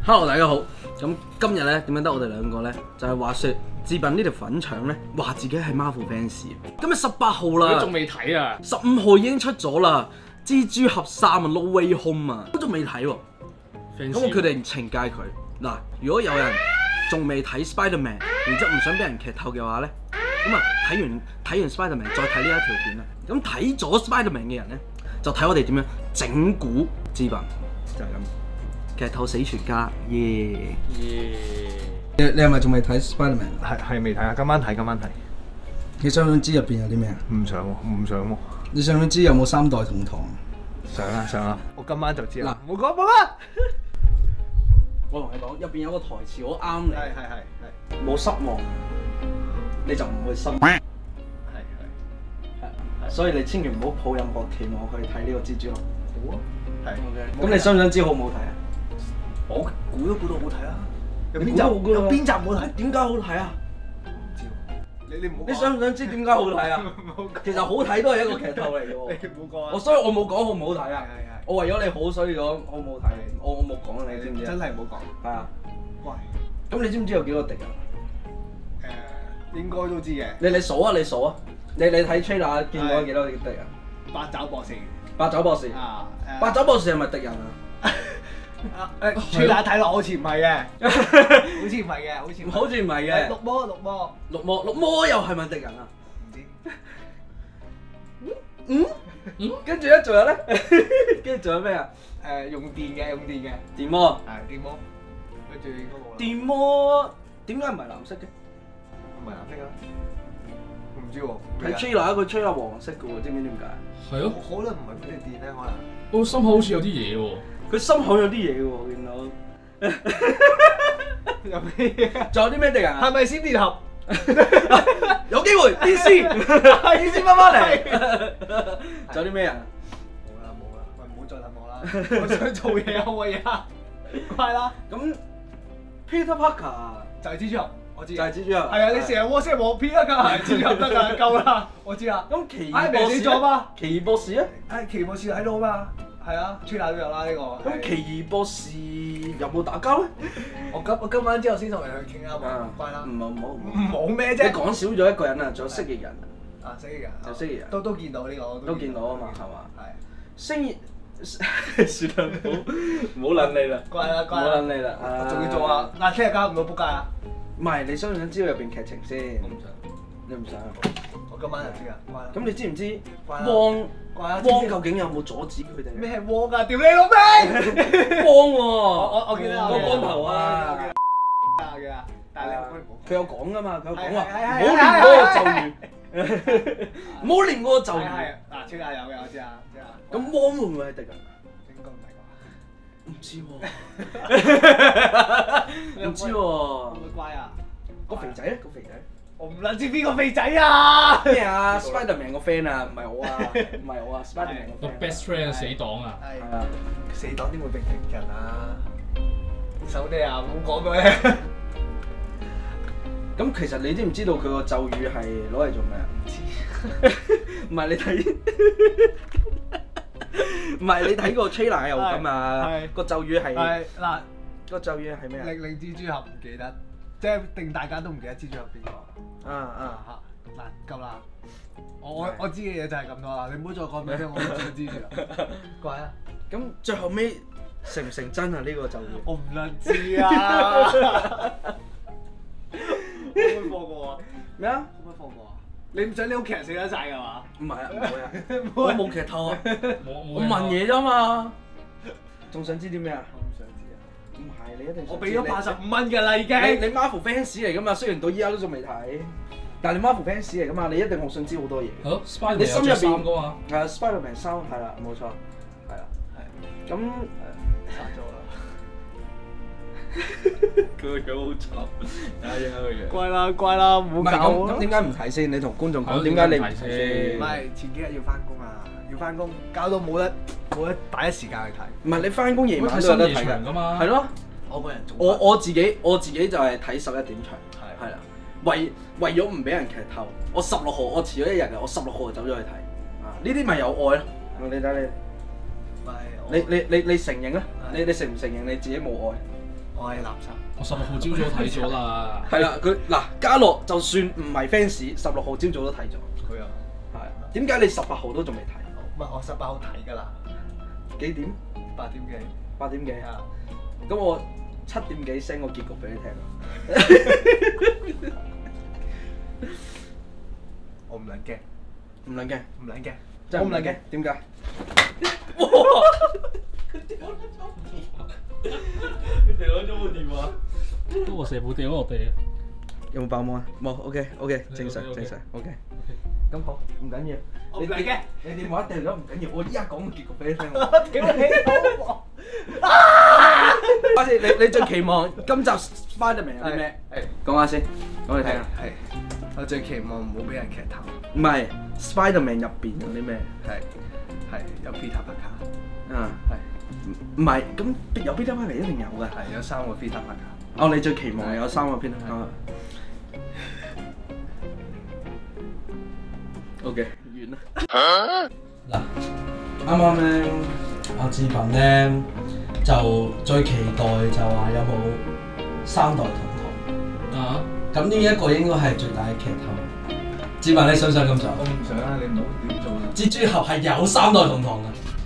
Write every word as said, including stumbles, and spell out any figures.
Hello， 大家好。咁今日咧點解得我哋兩個咧？就係、是、話説志斌呢條粉腸咧，話自己係 Marvel fans。今日十八號啦， 仲未睇啊！ 十五號已經出咗啦，《蜘蛛俠三》啊，《No Way Home》啊，都仲未睇喎。咁我決定懲戒佢。嗱，如果有人仲未睇 Spider-Man， 然之後唔想俾人劇透嘅話咧，咁啊睇完睇完 Spider-Man 再睇呢一條片啦。咁睇咗 Spider-Man 嘅人咧，就睇我哋點樣整蠱志斌，就係、是、咁。劇透死全家，耶、yeah. 耶！ 你你係咪仲未睇 Spider-Man？ 係係未睇啊！今晚睇，今晚睇。 你想唔想知入邊有啲咩啊？ 唔想喎，唔想喎。 你想唔想知有冇三代同堂？ 想啊想啊！我今晚就知啦。 嗱， 冇講冇啦。 我同你講，入邊有個台詞好啱你。 係係係係。 冇失望，你就唔會失望。 係係。 所以你千祈唔好抱任何期望去睇呢個蜘蛛俠。 好啊。係。 咁你想唔想知好唔好睇啊？ 我估都估到好睇啊！有邊你集估到好有邊集好睇？ 點解好睇啊？ 唔知喎。你你唔好。 你想唔想知點解好睇啊？其實好睇都係一個劇透嚟嘅喎。 你唔好講啊！ 我所以我冇講好唔好睇啊。 係係係。 我為咗你好，所以講好唔好睇。我我冇講你知唔知啊？ 真係唔好講。 係啊。 喂。 咁你知唔知有幾個敵人？ 誒，應該都知嘅。 你你數啊，你數啊！你你睇 trailer 見到幾多個敵人？ 八爪博士。 八爪博士。 啊誒。 八爪博士係咪敵人啊？ 誒 trailer 睇落好似唔係嘅，好似唔係嘅，好似好似唔係嘅。 綠魔綠魔。 綠魔綠魔又係咪敵人啊？ 唔知。 嗯嗯，跟住咧仲有咧，跟住仲有咩啊？ 誒用電嘅，用電嘅。 電魔。 係電魔。跟住嗰個。 電魔點解唔係藍色嘅？ 唔係藍色啊？唔知喎。 睇 trailer 佢 trailer 黃色嘅喎，知唔知點解？ 係咯， 可能唔係佢哋電咧，可能。 我心口好似有啲嘢喎。 佢心口有啲嘢嘅喎，見到。 有咩嘢？ 仲有啲咩敵人啊？ 係咪閃電俠？ 有機會 D C，D C 翻返嚟。仲有啲咩人？ 冇啦冇啦，喂唔好再等我啦，我想做嘢啊喂啊，快啦！ 咁 Peter Parker 就係蜘蛛俠，我知。 就係蜘蛛俠。 係啊，你成日 WhatsApp 我 Peter 係蜘蛛俠得㗎，夠啦，我知啦。 咁奇異哎博士死咗嘛？ 奇異博士咧？ 誒奇異博士喺度啊嘛，係啊，trailer都有啦呢個。 咁奇異博士有冇打交咧？ 我今我今晚之後先同你去傾啊嘛，乖啦。 唔好唔好唔好。 冇咩啫。 你講少咗一個人啊，仲有蜥蜴人。 啊，蜥蜴人。 就蜥蜴人。 都都見到呢個。 都見到啊嘛，係嘛？ 係。 蜥蜴。算啦，唔好唔好撚你啦。 乖啦乖啦。 唔好撚你啦。 我仲要做啊！嗱，聽日交唔到仆街啊！ 唔係，你想唔想知道入邊劇情先？ 我唔想。 你唔想？ 我今晚就知啦，乖啦。 咁你知唔知乖啦汪乖啦汪究竟有冇阻止佢哋？ 咩係汪啊？屌你老味！ 汪喎！ 我我我記得個光頭啊！ 啊嘅，但係你佢有講噶嘛？佢有講話係唔好係係練嗰個咒語，唔好練嗰個咒係語。 嗱，吹下有嘅，我知啊，知啊。 咁汪會唔會係敵人？ 應該唔係唔知喎，唔知喎。 啩？會唔會乖啊？ 個肥仔咧？個肥仔我唔撚知邊個肥仔啊？ 咩啊？Spiderman 個 friend 啊，唔係我啊，唔係我啊，Spiderman 個個 friend。 best friend 死黨啊！ 係啊， 死黨點會變敵人啊？手啲啊，唔好講佢咧。 咁其實你知唔知道佢個咒語係攞嚟做咩啊？ 唔知。 唔係你睇，唔係你睇個 trailer 有㗎嘛？個咒語係係嗱， 個咒語係咩啊？ 令令蜘蛛俠唔記得，即係定大家都唔記得蜘蛛俠邊個？ 啊啊嚇！嗱，夠啦！我我我知嘅嘢就係咁多啦，你唔好再講俾我，我唔想知住啦。乖啊！ 咁最後尾成唔成真啊？呢個咒語我唔撚知啊！可唔可以放過啊？ 咩啊？ 可唔可以放過啊？你唔想你屋企人死得晒㗎嘛？ 唔係啊，唔會啊，我冇劇透啊， 我我問嘢啫嘛。仲想知啲咩啊？ 我唔想知啊！ 唔係你一定想知。 我俾咗八十五蚊㗎啦已經。 你你 Marvel fans 嚟㗎嘛？雖然到依家都仲未睇，但係你 Marvel fans 嚟㗎嘛？你一定好想知好多嘢。 係咯，Spider 你心入邊邊噶嘛？ 係啊 ，Spider-Man 三係啦，冇錯，係啦， 係咁誒殺咗啦！ 佢個樣好慘，睇下佢樣。 乖啦乖啦，唔唔係咁咁點解唔睇先？你同觀眾講點解你唔睇先？ 唔係前幾日要翻工啊，要翻工，搞到冇得冇得第一時間去睇。 唔係你翻工夜晚睇都有得睇深夜場㗎嘛？ 係咯。 我個人做我我自己我自己就係睇十一點場， 係係啦，為為咗唔俾人劇透，我十六號我遲咗一日嘅，我十六號就走咗去睇，啊呢啲咪有愛咯，你睇你， 唔係你你你你承認啊？你你承唔承認你自己冇愛？ 我係垃圾。 我十六號朝早睇咗啦。 係啦，佢嗱嘉樂就算唔係 fans， 十六號朝早都睇咗。 佢啊， 係。點解你十八號都仲未睇？ 唔係我十八號睇㗎啦， 幾點？ 八點幾。 八點幾啊？ 咁我七點幾 send 個結局俾你聽。 我唔撚驚， 唔撚驚， 唔撚驚， 真係唔撚驚。點解？哇！佢掉咗部電話。 都我成部掉咗落地啊！ 有冇爆芒啊？冇，OK OK，正常 OK，OK， 正常 OK。咁好，唔緊要。 我唔撚驚。 你電話掉咗唔緊要，我依家講個結局俾你聽。 屌你老母！ 阿先，你你最期望今集 Spiderman 有啲咩？ 係講下先，講嚟聽下。 係，我最期望唔好俾人劇透。 唔係 Spiderman 入邊有啲咩？ 係係有 Peter Parker。 啊， 係唔係咁有 Peter Parker 一定有嘅。 係有三個 Peter Parker。 哦，你最期望有三個 Peter Parker。OK，完啦。嗱，啱啱咧，阿志鵬咧就最期待就話有冇三代同堂。 啊！ 咁呢一個應該係最大嘅劇透。志鵬，你想唔想咁做？ 我唔想啊！你唔好點做啦。 蜘蛛俠係有三代同堂嘅。